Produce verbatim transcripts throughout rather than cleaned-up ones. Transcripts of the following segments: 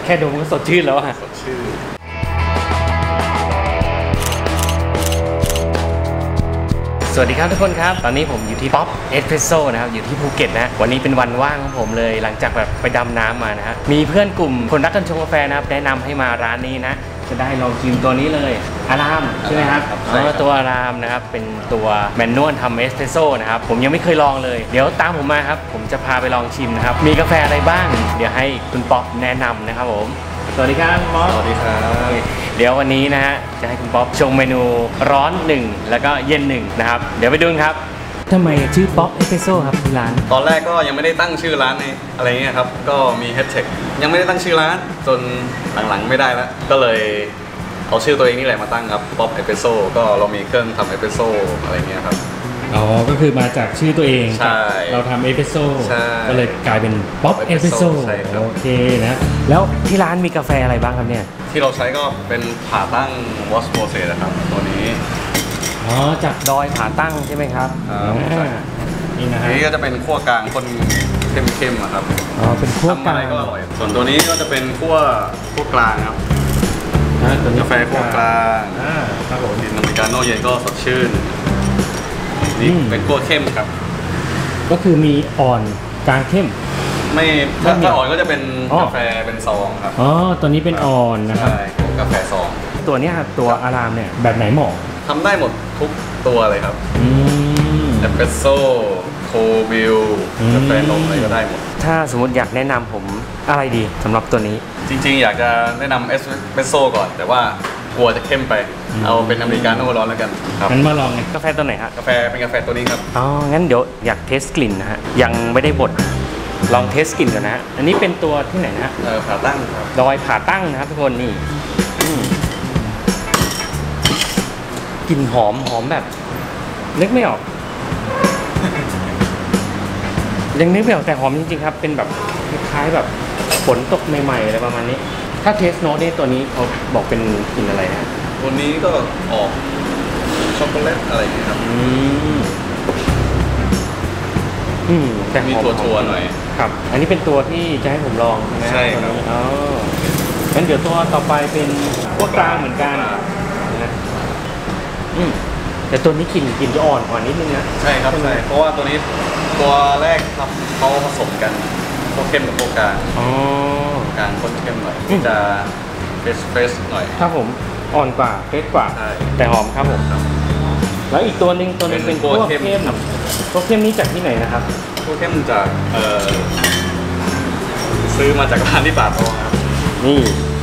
ค่ดมก็สดชื่นแล้วอะสดชื่นสวัสดีครับทุกคนครับตอนนี้ผมอยู่ที่ป๊อปเอสเพรสโซ่นะครับอยู่ที่ภูเก็ตนะวันนี้เป็นวันว่างของผมเลยหลังจากแบบไปดำน้ำมานะฮะมีเพื่อนกลุ่มคนรักกันชงกาแฟนะครับแนะนำให้มาร้านนี้นะจะได้ลองชิมตัวนี้เลยอารามใช่ไหมครับอ๋อตัวอารามนะครับเป็นตัวแมนนวลทำเอสเพรสโซ่นะครับผมยังไม่เคยลองเลยเดี๋ยวตามผมมาครับผมจะพาไปลองชิมนะครับมีกาแฟอะไรบ้างเดี๋ยวให้คุณป๊อปแนะนำนะครับผมสวัสดีครับป๊อปสวัสดีครับเดี๋ยววันนี้นะฮะจะให้คุณป๊อปชงเมนูร้อนหนึ่งแล้วก็เย็นหนึ่งนะครับเดี๋ยวไปดูครับทำไมชื่อป๊อปเอสเพรสโซ่ครับที่ร้านตอนแรกก็ยังไม่ได้ตั้งชื่อร้านในอะไรเงี้ยครับก็มีแฮชแท็กยังไม่ได้ตั้งชื่อร้านจนหลังๆไม่ได้แล้วก็เลยเอาชื่อตัวเองนี่แหละมาตั้งครับป๊อปเอสเพรสโซ่ก็เรามีเครื่องทำเอสเพรสโซ่อะไรเงี้ยครับอ๋อก็คือมาจากชื่อตัวเองใช่เราทำเอสเพรสโซ่ก็เลยกลายเป็นป๊อปเอสเพรสโซ่โอเคนะแล้วที่ร้านมีกาแฟอะไรบ้างครับเนี่ยที่เราใช้ก็เป็นผ่าตั้งวอชโปรเซสนะครับตัวนี้อ๋อจากดอยผาตั้งใช่ไหมครับนี่นะฮะนี่ก็จะเป็นขั้วกลางคนเข้มๆครับอ๋อเป็นขั้วกลางก็อร่อยส่วนตัวนี้ก็จะเป็นขั้วขั้วกลางครับกาแฟขั้วกลางครับผมดินอเมริกาโน่เย็นก็สดชื่นนี่เป็นขั้วเข้มครับก็คือมีอ่อนกลางเข้มไม่ถ้าอ่อนก็จะเป็นกาแฟเป็นซองครับอ๋อตัวนี้เป็นอ่อนนะครับกาแฟซองตัวนี้ครับตัวอารามเนี่ยแบบไหนเหมาะทำได้หมดทุกตัวเลยครับเอสเปรสโซ่โคบิลกาแฟนมอะไรก็ได้หมดถ้าสมมติอยากแนะนำผมอะไรดีสำหรับตัวนี้จริงๆอยากจะแนะนำเอสเปรสโซ่ก่อนแต่ว่ากลัวจะเข้มไปเอาเป็นอเมริกาโน่ร้อนแล้วกันครับงั้นมาลองกาแฟตัวไหนฮะกาแฟเป็นกาแฟตัวนี้ครับอ๋องั้นเดี๋ยวอยากเทสกลิ่นนะฮะยังไม่ได้บดลองเทสกลิ่นก่อนนะฮะอันนี้เป็นตัวที่ไหนนะฮะเออผ่าตั้งครับดอยผ่าตั้งนะครับทุกคนนี่กลิ่นหอมหอมแบบนึกไม่ออกยังนึกไม่ออกแต่หอมจริงๆครับเป็นแบบคล้ายๆแบบฝนตกใหม่ๆอะไรประมาณนี้ถ้าเทสโน้ตนี่ตัวนี้เขาบอกเป็นกลิ่นอะไรนะตัวนี้ก็ออกช็อกโกแลตอะไรอย่างเงี้ยครับอืมอืมแต่มีตัวทัวร์หน่อยครับอันนี้เป็นตัวที่จะให้ผมลองใช่ไหมใช่ครับอ๋องั้นเดี๋ยวตัวต่อไปเป็นพวกกลางเหมือนกันนะอืมแต่ตัวนี้กลิ่นกลิ่นจะอ่อนกว่านิดนึงนะใช่ครับใช่เพราะว่าตัวนี้ตัวแรกครับเขาผสมกันพวกเข้มกับพวกกลางอ๋อกลางข้นเข้มหน่อยจะเฟสเฟสหน่อยครับผมอ่อนกว่าเฟสกว่าแต่หอมครับผมแล้วอีกตัวหนึ่งตัวนึงเป็นพวกเข้มพวกเข้มนี้จากที่ไหนนะครับพวกเข้มจากเอ่อซื้อมาจากร้านที่ป่าตองครับนี่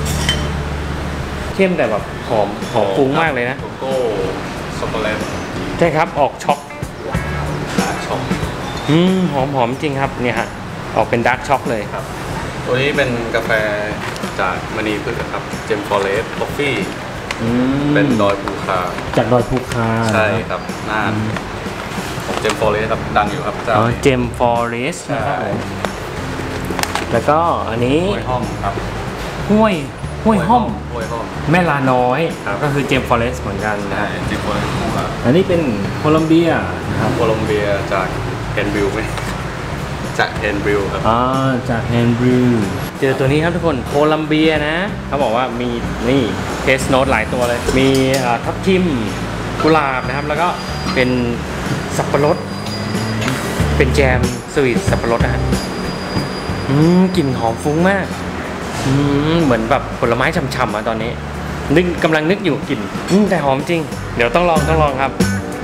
เข้มแต่แบบหอมหอมฟุ้งมากเลยนะโกโก้ช็อกโกแลตใช่ครับออกช็อกดาร์กช็อกอืมหอมหอมจริงครับเนี่ยฮะออกเป็นดาร์กช็อกเลยครับตัวนี้เป็นกาแฟจากมณีพืชครับเจมฟอเรสต์คอฟฟี่เป็นดอยภูคาจากดอยภูคาใช่ครับน่านของเจมฟอเรสต์ครับดังอยู่ครับเจ้าเจมฟอเรสต์นะครับแล้วก็อันนี้ห้วยห้อมครับห้วยห้วยห้อมห้วยห้อมแม่ลาน้อยก็คือเจมฟอเรสต์เหมือนกันนะเจมฟอเรสต์ครับอันนี้เป็นโคลัมเบียครับโคลัมเบียจากแคนบิลไหมจากแฮนบริลครับอ่าจากแฮนบริลเจอตัวนี้ครับทุกคนโคลัมเบียนะเขาบอกว่ามีนี่เทสโน้ตหลายตัวเลยมีทับทิมกุหลาบนะครับแล้วก็เป็นสับปะรดเป็นแจมสวีทสับปะรดนะฮะอืมกลิ่นหอมฟุ้งมากอืมเหมือนแบบผลไม้ฉ่ำๆอ่ะตอนนี้นึกกำลังนึกอยู่กลิ่นอืมแต่หอมจริงเดี๋ยวต้องลองต้องลองครับ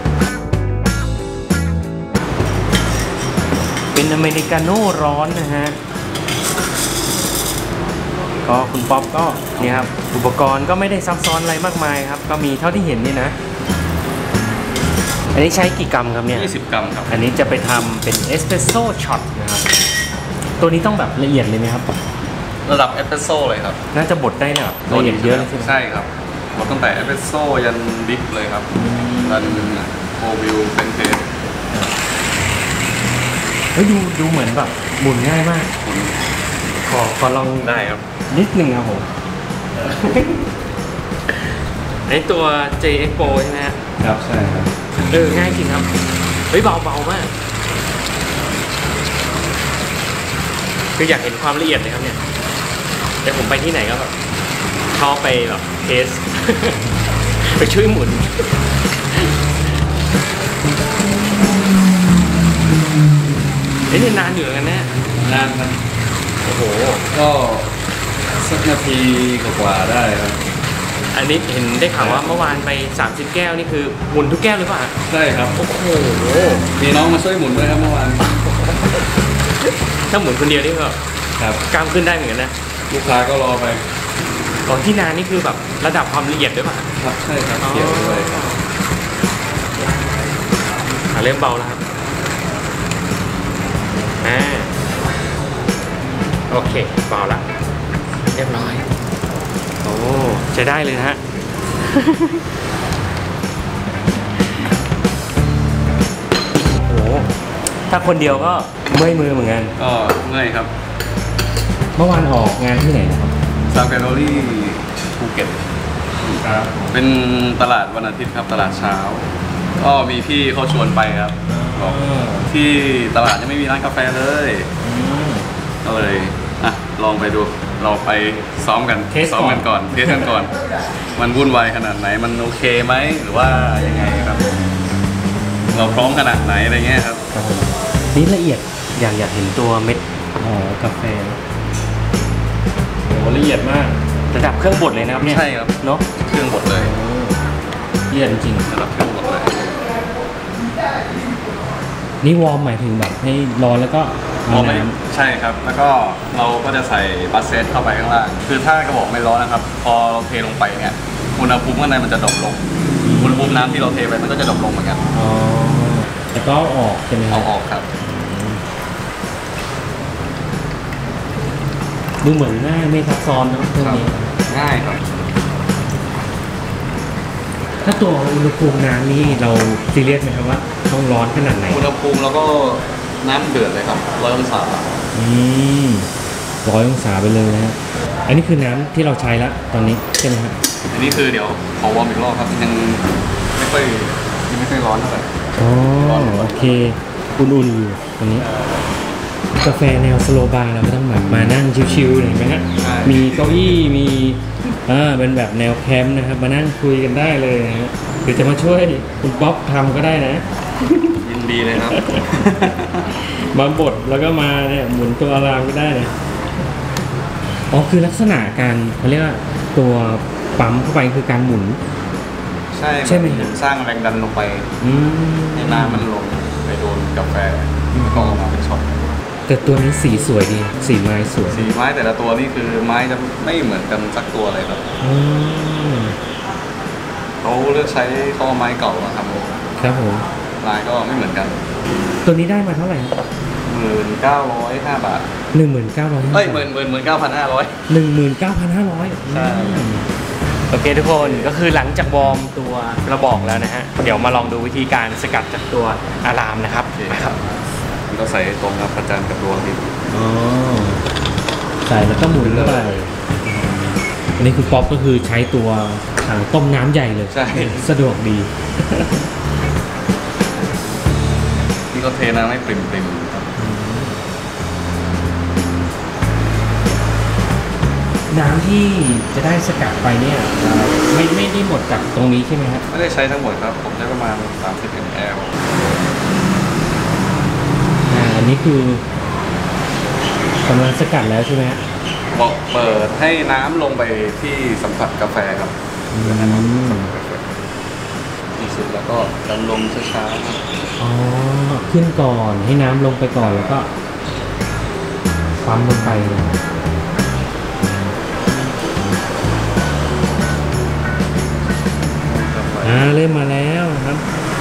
เป็นอเมริกาโน่ร้อนนะฮะก็คุณป๊อปก็นี่ครับอุปกรณ์ก็ไม่ได้ซับซ้อนอะไรมากมายครับก็มีเท่าที่เห็นนี่นะอันนี้ใช้กี่กรัมครับเนี่ยยี่สิบกรัมครับอันนี้จะไปทำเป็นเอสเปรสโซ่ช็อตนะครับตัวนี้ต้องแบบละเอียดเลยไหมครับระดับเอสเปรสโซ่เลยครับน่าจะบดได้แบบละเอียดเยอะเลยใช่ไหมใช่ครับบดตั้งแต่เอสเปรสโซ่ยันดิฟเลยครับยันโคบิลเป็นเทสเฮ้ยดูดูเหมือนแบบหมุนง่ายมากขอขอลองได้ครับนิดนึงครับผมไอตัว เจ เอ็กซ์ Pro ใช่ไหมครับใช่ครับเออง่ายจริงครับเฮ้ยเบาเบามากคืออยากเห็นความละเอียดเลยครับเนี่ยแต่ผมไปที่ไหนก็แบบชอบไปแบบเทส ไปช่วยหมุนเอ้ยนี่นานอยู่เหมือนกันแน่นานครับโอ้โหก็สักนาทีกว่าๆได้ครับอันนี้เห็นได้ข่าวว่าเมื่อวานไปสามสิบแก้วนี่คือหมุนทุกแก้วหรือเปล่าใช่ครับโอ้โหมีน้องมาช่วยหมุนด้วยครับเมื่อวานถ้าหมุนคนเดียวนี่ก็ครับกล้ามขึ้นได้เหมือนกันนะลูกค้าก็รอไปตอนที่นานนี่คือแบบระดับความละเอียดด้วยป่ะครับใช่ครับเกี่ยวด้วยครับอ่ะเริ่มเบาแล้วครับอ่าโอเคเบาละเรียบร้อยโอ้ใช้ได้เลยนะฮะ โอ้ถ้าคนเดียวก็เมื่อยมือเหมือนกันก็เมื่อยครับเมื่อวานออกงานที่ไหนนะครับซาแกโรลี่ภูเก็ตครับเป็นตลาดวันอาทิตย์ครับตลาดเช้า ก็มีพี่เขาชวนไปครับบอกที่ตลาดยังไม่มีร้านกาแฟเลยก็เลยอ่ะลองไปดูเราไปซ้อมกันเทสก่อนซ้อมกันก่อนเทสกันก่อน มันวุ่นวายขนาดไหนมันโอเคไหมหรือว่ายังไงครับ เราพร้อมขนาดไหนอะไรเงี้ยครับครับผมนี่ละเอียดอยากอยากเห็นตัวเม็ดอ๋อกาแฟโอ้ละเอียดมากระดับเครื่องบดเลยนะครับเนี่ยใช่ครับเนาะเครื่องบดเลยละเอียดจริงระดับเครื่องบดเลยนี่วอร์มหมายถึงแบบให้ร้อนแล้วก็อ๋อไม่ใช่ครับ แล้วก็เราก็จะใส่บัสเซตเข้าไปข้างล่างคือถ้ากระบอกไม่ร้อนนะครับ พอเราเทลงไปเนี่ยอุณหภูมิข้างในมันจะดรอปลงอุณหภูมิน้ำที่เราเทไปมันก็จะดรอปลงเหมือนกันอ๋อแล้วก็เอาออกใช่ไหมครัเอาบออกครับดูเหมือนง่ายไม่ซับซ้อนเนอะเครื่องนี้ง่ายครับถ้าตัวอุณหภูมิน้ำนี่เราซีเรียสไหมครับว่าต้องร้อนขนาดไหนอุณหภูมิแล้วก็น้ำเดือดเลยครับร้อยองศาอืมร้อยองศาไปเลยนะฮะอันนี้คือน้ำที่เราใช้ละตอนนี้ใช่ไหมครับอันนี้คือเดี๋ยวขอวอร์มอีกรอบครับยังไม่ค่อยยังไม่ค่อยร้อนเท่าไหร่อ๋อโอเคอุ่นๆอยู่ตรงนี้ กาแฟแนวสโลบาร์เราก็ต้องแบบมานั่งชิวๆหน่อยไหมฮะมีเก้าอี้มีอ่าเป็นแบบแนวแคมป์นะครับมานั่งคุยกันได้เลยนะฮะหรือจะมาช่วยคุณป๊อปทำก็ได้นะยินดีเลยครับมาบดแล้วก็มาเนี่ยหมุนตัวอารามก็ได้นะอ๋อคือลักษณะการเขาเรียกว่าตัวปั๊มเข้าไปคือการหมุนใช่ใช่ไหมนสร้างแรงดันลงไปอืมให้น้ำมันลงไปโดนกาแฟแล้วก็ออกมาเป็นช็อตแต่ตัวนี้สีสวยดีสีไม้สวยสีไม้แต่ละตัวนี่คือไม้จะไม่เหมือนกันสักตัวเลยครับอืมเขาเลือกใช้ข้อไม้เก่าอะครับครับผมลายก็ไม่เหมือนกันตัวนี้ได้มาเท่าไหร่หมื่นเก้าร้อยห้าบาทหนึ่งหมื่นเก้าร้อยเอ้ยหมื่นหมื่นหมื่นเก้าพันห้าร้อยหนึ่งหมื่นเก้าพันห้าร้อยใช่โอเคทุกคนก็คือหลังจากวอร์มตัวกระบอกแล้วนะฮะเดี๋ยวมาลองดูวิธีการสกัดจากตัวอารามนะครับนะครับมันก็ใส่ตรงกับประจันกับดวงดินอ๋อใส่แล้วก็หมุนเข้าไปอันนี้คือป๊อปก็คือใช้ตัวถังต้มน้ำใหญ่เลยใช่สะดวกดีนี่ก็เทน้ำให้ปริ่มๆครับน้ำที่จะได้สกัดไปเนี่ยเอ่อไม่ไม่ได้หมดจากตรงนี้ใช่ไหมครับไม่ได้ใช้ทั้งหมดครับผมใช้ประมาณสามสิบมิลลิลิตรอ่าอันนี้คือกำลังสกัดแล้วใช่ไหมฮะบอกเปิดให้น้ำลงไปที่สัมผัสกาแฟครับอืมเพื่อให้น้ำสัมผัสกาแฟที่สุดแล้วก็ดันลมช้าๆครับอ๋อขึ้นก่อนให้น้ำลงไปก่อนแล้วก็ปั๊มลงไปเลยอ่าเริ่มมาแล้วนะครับ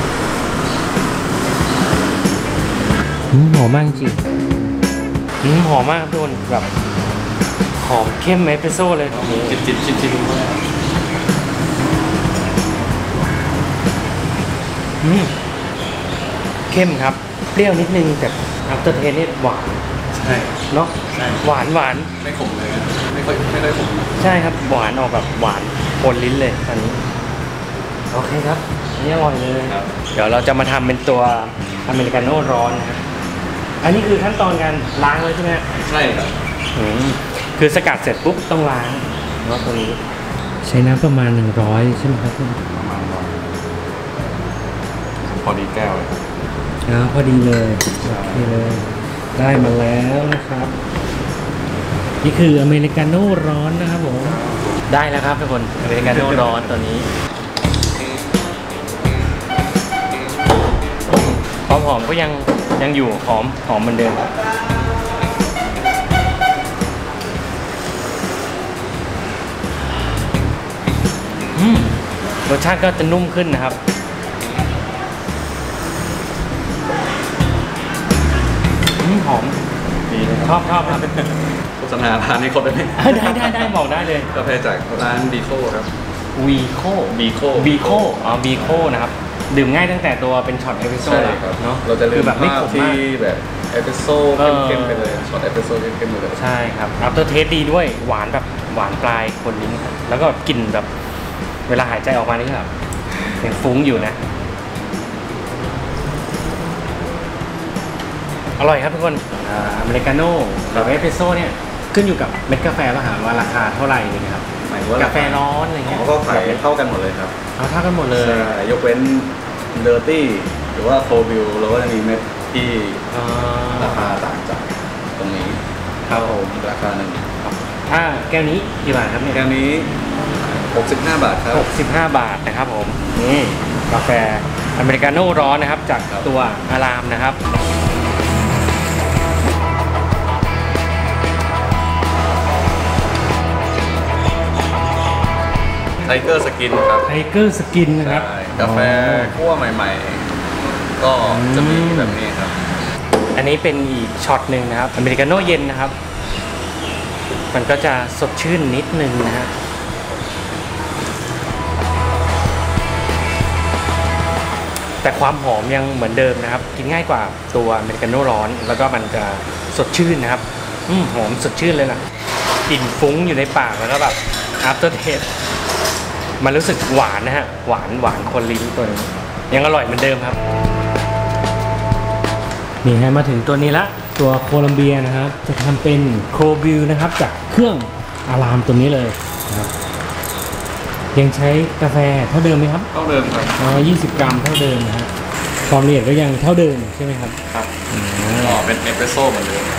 อืมหอมมากจริงอืมหอมมากทุกคนแบบหอมเข้มเอสเปรสโซ่เลยจิบจิบชิมชิมอืมเข้มครับเปรี้ยวนิดนึงแต่อัปเตอร์เทสนี่หวานใช่เนาะใช่หวานหวานไม่ขมเลยนะไม่ค่อยไม่ค่อยขมใช่ครับหวานออกแบบหวานปนลิ้นเลยอันนี้โอเคครับอันนี้อร่อยเลยครับเดี๋ยวเราจะมาทำเป็นตัวอเมริกาโน่ร้อนนะครับอันนี้คือขั้นตอนการล้างเลยใช่ไหมฮะใช่ครับอืมคือสกัดเสร็จปุ๊บต้องล้างเนาะตัวนี้ใช้น้ำประมาณหนึ่งร้อยใช่ไหมครับประมาณร้อยพอดีแก้วเลยอ่าพอดีเลยโอเคเลยได้มาแล้วนะครับนี่คืออเมริกาโน่ร้อนนะครับผมได้แล้วครับทุกคนอเมริกาโน่ร้อนตัวนี้ความหอมก็ยังยังอยู่หอมหอมเหมือนเดิมอืมรสชาติก็จะนุ่มขึ้นนะครับอืมหอมดีเลยชอบชอบครับโฆษณาร้านนี้ครบได้ไหมได้ได้ได้บอกได้เลยกาแฟจากร้านบีโคครับวีโคบีโคบีโคอ๋อบีโคนะครับดื่มง่ายตั้งแต่ตัวเป็นช็อตเอสเปรสโซ่ใช่แล้วครับเนาะเราจะลืคือมแบบไม่ภาขพมที่มากแบบเอสเปรสโซ่เออเข้มๆไปเลยช็อตเอสเปรสโซ่เข้มๆไปเลยใช่ครับอัพเตอร์เทสดีด้วยหวานแบบหวานปลายคนลิ้นครับแล้วก็กลิ่นแบบเวลาหายใจออกมานี่แบบยังฟุ้งอยู่นะอร่อยครับทุกคนอ่าอเมริกาโน่หรือเอสเปรสโซ่เนี่ยขึ้นอยู่กับเม็ดกาแฟป่ะฮะว่าราคาเท่าไหร่นี่ครับหมายถึงว่ากาแฟร้อนอะไรเงี้ยเขาก็ขายเท่ากันหมดเลยครับเอาเท่ากันหมดเลยใช่ยกเว้นเดอร์ตี้หรือว่าโคบิลเราก็จะมีเม็ดที่อ่าราคาต่างจากตรงนี้ครับผมราคาหนึ่งถ้าแก้วนี้กี่บาทครับเนี่ยแก้วนี้หกสิบห้าบาทครับหกสิบห้าบาทนะครับผมนี่กาแฟอเมริกาโน่ร้อนนะครับจากครับตัวอารามนะครับไทเกอร์สกินครับไทเกอร์สกินนะครับใช่กาแฟคั่วใหม่ๆ ก็จะมีแบบนี้ครับอันนี้เป็นอีกช็อตหนึ่งนะครับอเมริกาโน่เย็นนะครับ มันก็จะสดชื่นนิดนึงนะฮะแต่ความหอมยังเหมือนเดิมนะครับ กินง่ายกว่าตัวอเมริกาโน่ร้อนแล้วก็มันจะสดชื่นนะครับอืมหอมสดชื่นเลยล่ะกลิ่นฟุ้งอยู่ในปากแล้วก็แบบ after taste มันรู้สึกหวานนะฮะหวานหวานคนลิ้นตัวนี้ยังอร่อยเหมือนเดิมครับนี่ฮะมาถึงตัวนี้ละตัวโคลัมเบียนะครับจะทำเป็นโคบิลนะครับจากเครื่องอารามตัวนี้เลยนะครับยังใช้กาแฟเท่าเดิมไหมครับเท่าเดิมครับอ๋อยี่สิบกรัมเท่าเดิมนะฮะความละเอียดก็ยังเท่าเดิมใช่ไหมครับครับก็เป็นเอสเปรสโซ่เหมือนเดิม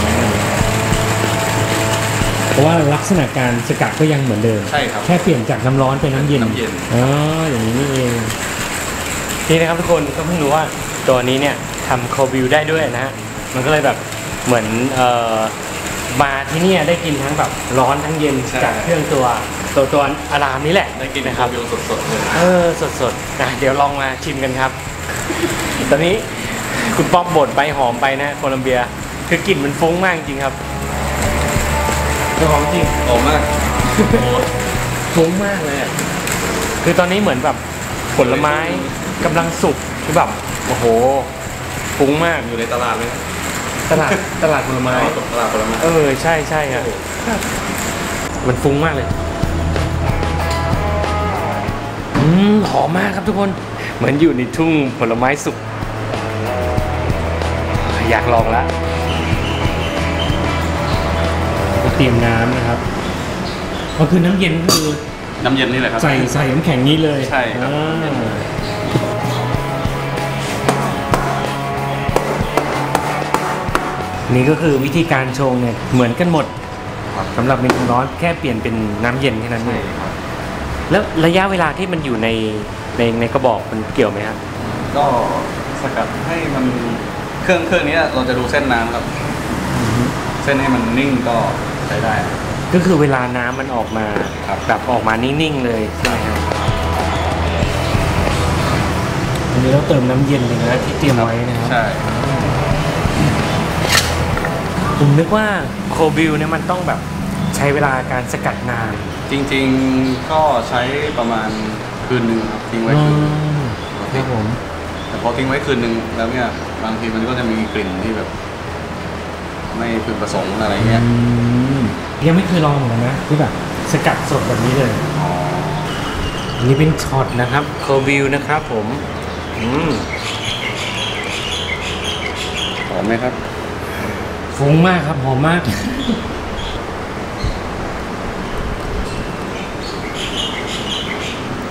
เพราะว่าลักษณะการสกัดก็ยังเหมือนเดิมใช่ครับแค่เปลี่ยนจากน้ำร้อนเป็นน้ำเย็นน้ำเย็นอ๋ออย่างนี้นี่เองนี่นะครับทุกคนก็เพิ่งรู้ว่าตัวนี้เนี่ยทำโคบิลได้ด้วยนะฮะมันก็เลยแบบเหมือนเอ่อมาที่เนี่ยได้กินทั้งแบบร้อนทั้งเย็นจากเครื่องตัวตัวตัวอารามนี้แหละได้กินนะคครัรับบ วิวสดๆเลยเออสดๆนะเดี๋ยวลองมาชิมกันครับ ตอนนี้คุณป๊อปบ่นไปหอมไปนะโคลัมเบียคือกลิ่นมันฟุ้งมากจริงครับหอมจริงหอมมากฟุ้งมากเลยอะคือตอนนี้เหมือนแบบผลไม้กำลังสุกคือแบบโอ้โหฟุ้งมากอยู่ในตลาดเลยนะตลาดตลาดผลไม้ตลาดผลไม้เออใช่ใช่ครับมันฟุ้งมากเลยอืมหอมมากครับทุกคนเหมือนอยู่ในทุ่งผลไม้สุกอยากลองละก็เตรียมน้ำนะครับก็คือน้ำเย็นก็คือน้ำเย็นนี่แหละครับใส่ใส่น้ำแข็งนี้เลยใช่ครับอ่านี่ก็คือวิธีการชงเนี่ยเหมือนกันหมดสำหรับเมนูร้อนแค่เปลี่ยนเป็นน้ำเย็นแค่นั้นเองแล้วระยะเวลาที่มันอยู่ในในในกระบอกมันเกี่ยวไหมครับก็สกัดให้มันเครื่องเครื่องนี้เราจะดูเส้นน้ำครับ เส้นให้มันนิ่งก็ใช้ได้ก็คือเวลาน้ำมันออกมาครับแบบออกมานิ่งๆเลยใช่ไหมครับอันนี้เราเติมน้ำเย็นเลยนะที่เตรียมไว้นะครับใช่ผมนึกว่าโคบิลเนี่ยมันต้องแบบใช้เวลาการสกัดนานจริงๆก็ใช้ประมาณคืนหนึ่งครับทิ้งไว้คืนหนึ่งครับผมแต่พอทิ้งไว้คืนหนึ่งแล้วเนี่ยบางทีมันก็จะมีกลิ่นที่แบบ ไม่พึงประสงค์อะไรเงี้ยอืมยังไม่เคยลองเหมือนกันนะที่แบบสกัดสดแบบนี้เลยอ๋ออันนี้เป็นช็อตนะครับโคบิลนะครับผมอืมหอมไหมครับฟุ้งมากครับหอมมาก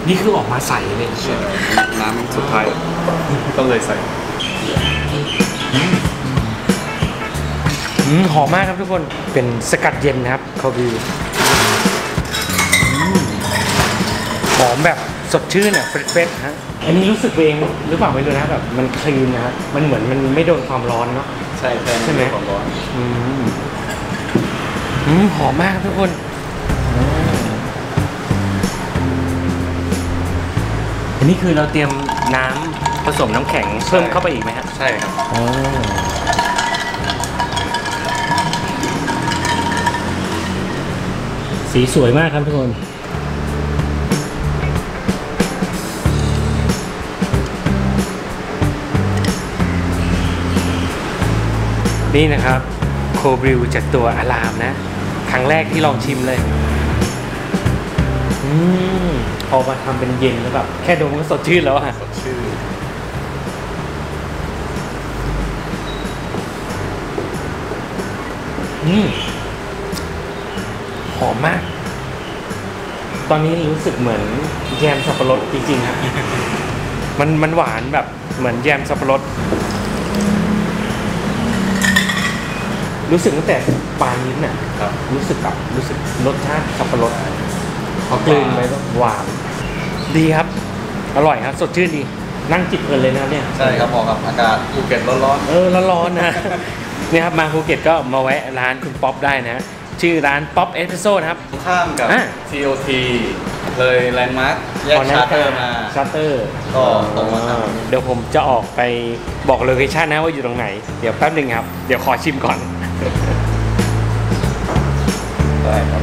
นี่คือออกมาใสเลยน้ำสุดท้ายก็เลยใส่อืมหอมมากครับทุกคนเป็นสกัดเย็นนะครับคาบิวหอมแบบสดชื่นอ่ะเฟรชๆฮะอันนี้รู้สึกเองหรือเปล่าไม่รู้นะแบบมันคลีนนะฮะมันเหมือนมันไม่โดนความร้อนเนาะใช่ใช่ไหมความร้อนอืมอืมหอมมากครับทุกคนอันนี้คือเราเตรียมน้ำผสมน้ำแข็งเพิ่มเข้าไปอีกไหมฮะใช่ครับอ๋อสีสวยมากครับทุกคนนี่นะครับโคบริวจากตัวอารามนะครั้งแรกที่ลองชิมเลยอืมพอมาทำเป็นเย็นแล้วแบบแค่ดมก็สดชื่นแล้วอะสดชื่นอืมหอมมาก ตอนนี้รู้สึกเหมือนแยมสับปะรดจริงๆครับ มันมันหวานแบบเหมือนแยมสับปะรดรู้สึกตั้งแต่ปลายลิ้นน่ะครับรู้สึกแบบรู้สึกรสชาติสับปะรดพอกลืนไปก็หวานดีครับ อร่อยครับ สดชื่นดี นั่งจิบเพลินเลยนะครับเนี่ยใช่ครับเหมาะกับอากาศภูเก็ตร้อนเออร้อนๆนะ เนี่ยครับมาภูเก็ตก็มาแวะร้านคุณป๊อปได้นะ ชื่อร้านป๊อปเอสเปรสโซ่นะครับๆข้ามกับอ่ะที โอ ที เลยแลนด์มาร์คแยกชาร์เตอร์มาชาร์เตอร์ก็ตรงมาครับเดี๋ยวผมจะออกไปบอกโลเคชันนะว่าอยู่ตรงไหน เดี๋ยวแป๊บหนึ่งครับ เดี๋ยวขอชิมก่อนได้ครับ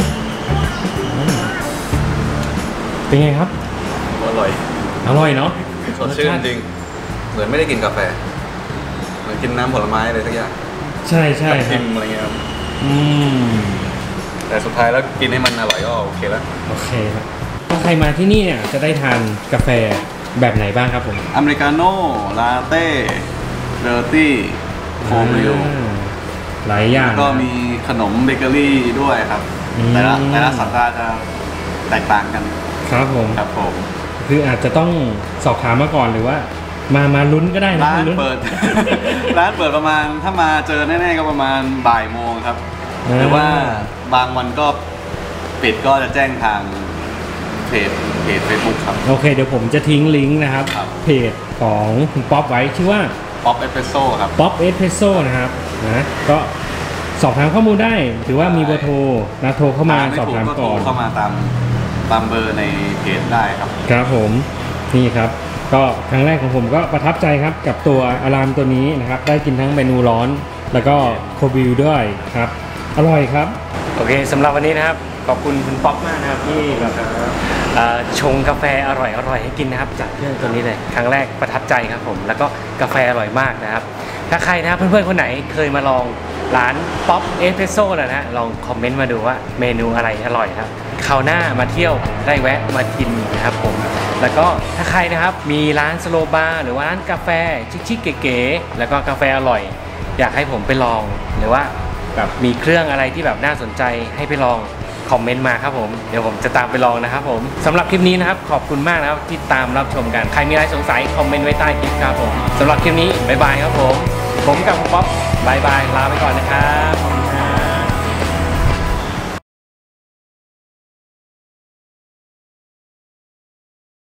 เป็นไงครับอร่อยอร่อยเนาะสดชื่นจริง เหมือนไม่ได้กินกาแฟ เหมือนกินน้ำผลไม้อะไรสักอย่างใช่ใช่กับคทิรับมอะไรเงี้ยครับอืมแต่สุดท้ายแล้วกินให้มันอร่อยก็โอเคแล้วโอเคครับถ้าใครมาที่นี่เนี่ยจะได้ทานกาแฟแบบไหนบ้างครับผมอเมริกาโน่ ลาเต้ เดอร์ตี้ โฟมริวอ่าหลายอย่างแล้วก็มีขนมเบเกอรี่ด้วยครับอืมแต่ละแต่ละสัปดาห์จะแตกต่างกันครับผมครับผมคืออาจจะต้องสอบถามมาก่อนหรือว่า มามาลุ้นก็ได้นะร้านลุ้นเปิด ร้านเปิดประมาณถ้ามาเจอแน่ๆก็ประมาณบ่ายโมงครับอ่าหรือว่าบางวันก็ปิดก็จะแจ้งทางเพจเพจเฟซบุ๊กครับโอเคเดี๋ยวผมจะทิ้งลิงก์นะครับครับเพจของคุณป๊อปไว้ชื่อว่าป๊อปเอสเปรสโซ่ครับป๊อปเอสเพรสโซ่นะครับนะก็สอบถามข้อมูลได้หรือว่ามีเบอร์โทรนะโทรเข้ามาสอบถามก็โทรก่อนเข้ามาตามตามเบอร์ในเพจได้ครับครับผมนี่ครับ ก็ครั้งแรกของผมก็ประทับใจครับกับตัวอารามตัวนี้นะครับ ได้กินทั้งเมนูร้อน แล้วก็โคบิวด้วยครับ อร่อยครับ โอเคสำหรับวันนี้นะครับ ขอบคุณคุณป๊อปมากนะครับที่แบบเอ่อชงกาแฟอร่อยอร่อยให้กินนะครับจากเครื่องตัวนี้เลยครั้งแรกประทับใจครับผม แล้วก็กาแฟอร่อยมากนะครับ ถ้าใครนะครับเพื่อนๆคนไหนเคยมาลองร้านป๊อปเอสเปรสโซ่แล้วนะลองคอมเมนต์มาดูว่าเมนูอะไรอร่อยครับคราวหน้ามาเที่ยวได้แวะมากินนะครับผม แล้วก็ถ้าใครนะครับมีร้านสโลบาร์หรือว่าร้านกาแฟชิคๆเก๋ๆแล้วก็กาแฟอร่อย อยากให้ผมไปลองหรือว่าแบบมีเครื่องอะไรที่แบบน่าสนใจให้ไปลองคอมเมนต์มาครับผมเดี๋ยวผมจะตามไปลองนะครับผมสำหรับคลิปนี้นะครับขอบคุณมากนะครับที่ตามรับชมกันใครมีอะไรสงสัยคอมเมนต์ไว้ใต้คลิปครับผมสำหรับคลิปนี้บ๊ายบายครับผมผมกับคุณป๊อปบ๊ายบายลาไปก่อนนะครับ